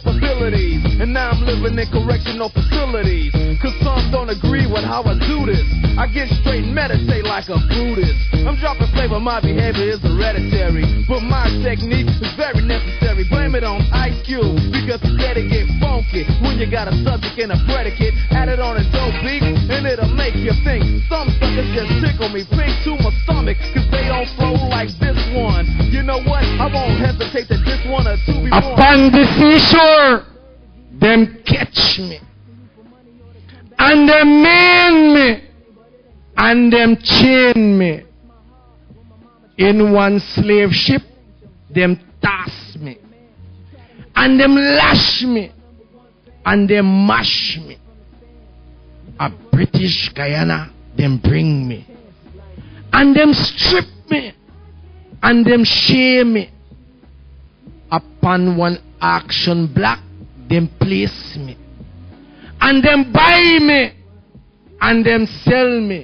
capabilities, and now I'm living in correctional facilities. Cause some don't agree with how I do this. I get straight and meditate like a Buddhist. I'm dropping flavor, my behavior is hereditary, but my technique is very necessary. Blame it on Ice Cube, because he said it get funky when you got a subject and a predicate. Add it on a dope beat, and it'll make you think. Some suckers just tickle me pink to my stomach, cause they don't flow like this one. You know what? I won't hesitate to diss one or two before. Upon the seashore, them catch me, and them main me, and them chain me. In one slave ship, them toss me, and them lash me, and them mash me. A British Guyana, them bring me, and them strip me, and them shame me. Upon one action block, them place me, and them buy me, and them sell me.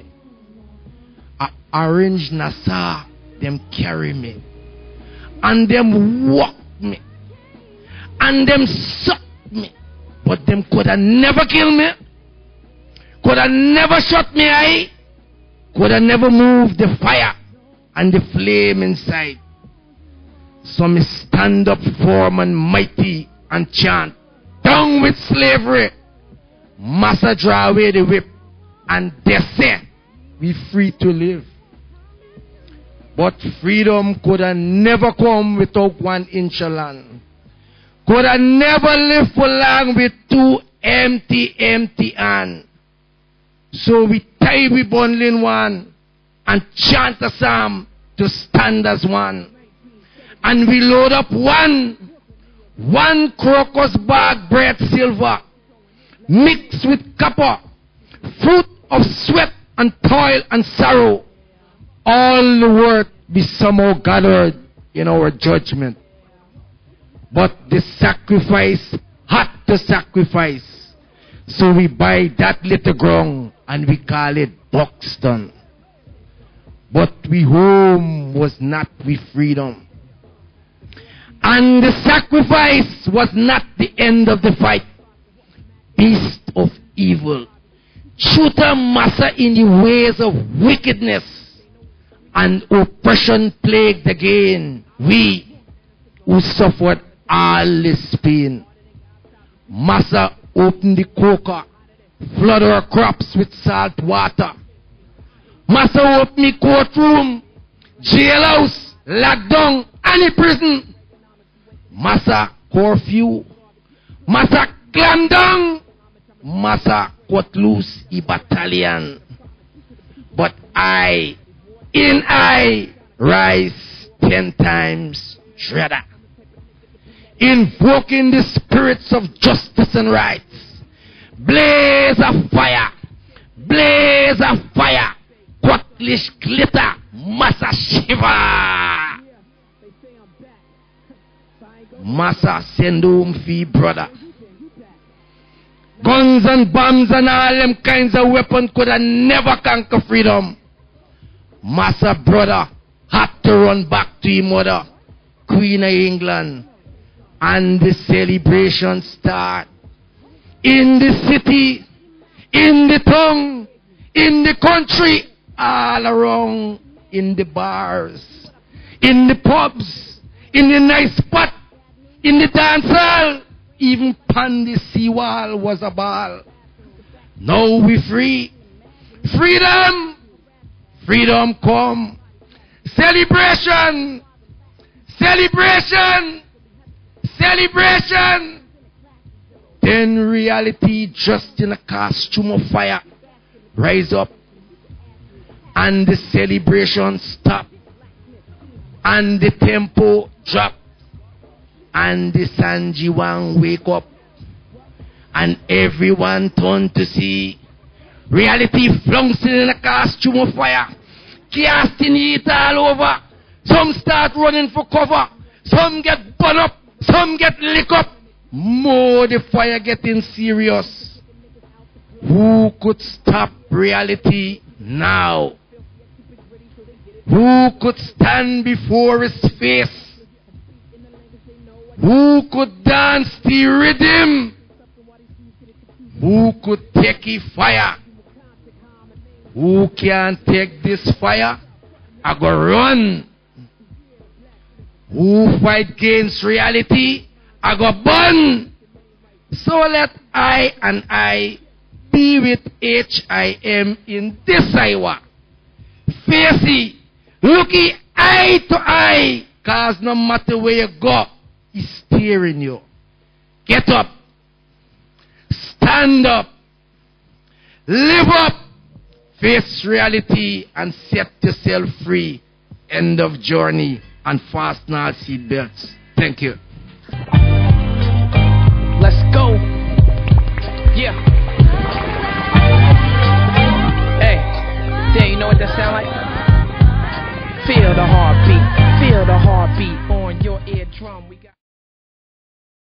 A Orange Nassau, them carry me, and them walk me, and them suck me. But them coulda never kill me, coulda never shut me eye, coulda never move the fire and the flame inside. So me stand up firm and mighty and chant, down with slavery. Massa draw away the whip, and they say we free to live. But freedom coulda never come without 1 inch of land. Coulda never live for long with 2 empty hands. So we tie we bundling one and chant a psalm to stand as one. And we load up one crocus bag bread silver, mixed with copper, fruit of sweat and toil and sorrow. All the work be somehow gathered in our judgment. But the sacrifice had to sacrifice. So we buy that little ground and we call it Buxton. But we home was not we freedom. And the sacrifice was not the end of the fight. Beast of evil, shooter massa in the ways of wickedness, and oppression plagued again we who suffered all this pain. Massa opened the coker, flood our crops with salt water. Massa opened the courtroom, jailhouse, lockdown, any prison. Massa curfew, massa clam down, massa cut loose a battalion. But in I rise 10 times shredder, invoking the spirits of justice and rights. Blaze of fire, quacklish glitter, massa shiver. Massa send home fee brother. Guns and bombs and all them kinds of weapons could have never conquer freedom. Massa brother had to run back to his mother, Queen of England, and the celebration start. In the city, in the town, in the country, all around, in the bars, in the pubs, in the nice spot, in the dance hall, even pan the seawall was a ball. Now we free. Freedom! Freedom come. Celebration! Celebration! Celebration! Then reality, just in a costume of fire, rise up, and the celebration stop, and the tempo drop, and the Sanjiwang wake up, and everyone turn to see reality flouncing in a costume of fire, casting it all over. Some start running for cover, some get burned up, some get licked up. More the fire getting serious. Who could stop reality now? Who could stand before his face? Who could dance the rhythm? Who could take a fire? Who can take this fire? I go run. Who fight against reality? I go burn. So let I be with HIM in this Iowa. Facey, looky eye to eye, cause no matter where you go, he's steering you. Get up. Stand up. Live up. Face reality and set yourself free. End of journey and fasten our seat belts. Thank you. Let's go. Yeah. Hey, there, you know what that sound like? Feel the heartbeat. Feel the heartbeat on your eardrum. We got